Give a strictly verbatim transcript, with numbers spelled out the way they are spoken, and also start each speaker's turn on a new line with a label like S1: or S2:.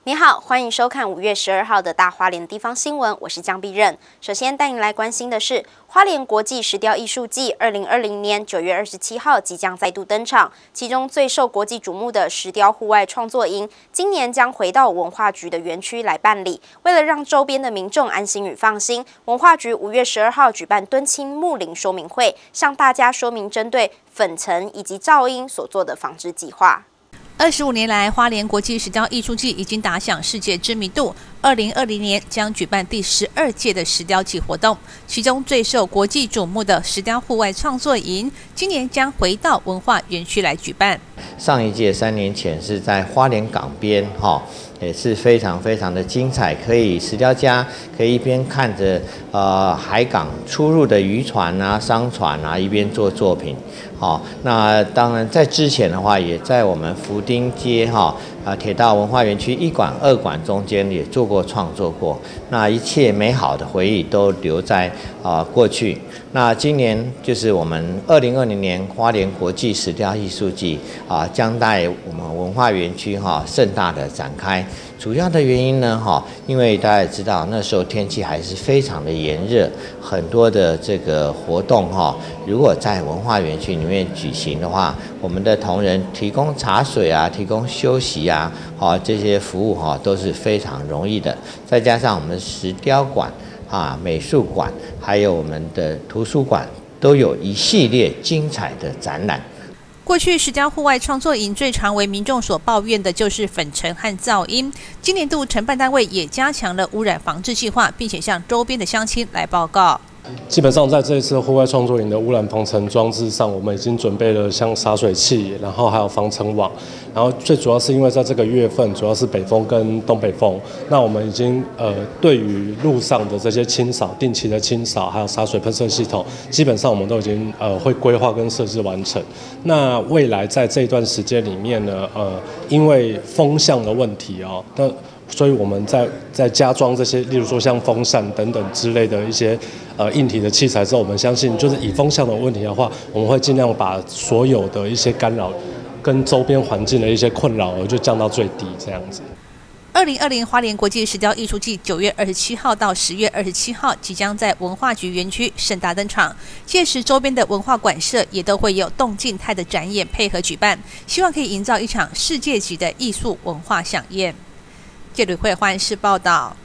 S1: 你好，欢迎收看五月十二号的大花莲地方新闻，我是江碧任。首先带您来关心的是，花莲国际石雕艺术季二零二零年九月二十七号即将再度登场，其中最受国际瞩目的石雕户外创作营，今年将回到文化局的园区来办理。为了让周边的民众安心与放心，文化局五月十二号举办敦亲睦邻说明会，向大家说明针对粉尘以及噪音所做的防治计划。
S2: 二十五年来，花莲国际石雕艺术季已经打响世界知名度。二零二零年将举办第十二届的石雕季活动，其中最受国际瞩目的石雕户外创作营，今年将回到文化园区来举办。
S3: 上一届三年前是在花莲港边，哈，也是非常非常的精彩，可以石雕家可以一边看着呃海港出入的渔船啊、商船啊，一边做作品。好，那当然在之前的话，也在我们福丁街哈啊铁道文化园区一馆、二馆中间也做过创作过。那一切美好的回忆都留在啊、呃、过去。那今年就是我们二零二零年花莲国际石雕艺术季啊，将在我们文化园区哈盛大的展开。主要的原因呢，哈，因为大家也知道那时候天气还是非常的炎热，很多的这个活动哈，如果在文化园区里面举行的话，我们的同仁提供茶水啊，提供休息啊，哈，这些服务哈都是非常容易的。再加上我们石雕馆啊、美术馆，还有我们的图书馆，都有一系列精彩的展览。
S2: 过去石雕户外创作营最常为民众所抱怨的就是粉尘和噪音。今年度承办单位也加强了污染防治计划，并且向周边的乡亲来报告。
S4: 基本上在这一次户外创作营的污染防尘装置上，我们已经准备了像洒水器，然后还有防尘网。然后最主要是因为在这个月份，主要是北风跟东北风，那我们已经呃对于路上的这些清扫、定期的清扫，还有洒水喷射系统，基本上我们都已经呃会规划跟设置完成。那未来在这一段时间里面呢，呃，因为风向的问题哦，那所以我们在在加装这些，例如说像风扇等等之类的一些呃硬体的器材之后，我们相信就是以风向的问题的话，我们会尽量把所有的一些干扰跟周边环境的一些困扰就降到最低，这样子。
S2: 二零二零花莲国际石雕艺术季九月二十七号到十月二十七号即将在文化局园区盛大登场，届时周边的文化馆舍也都会有动静态的展演配合举办，希望可以营造一场世界级的艺术文化飨宴。记者李慧焕视报道。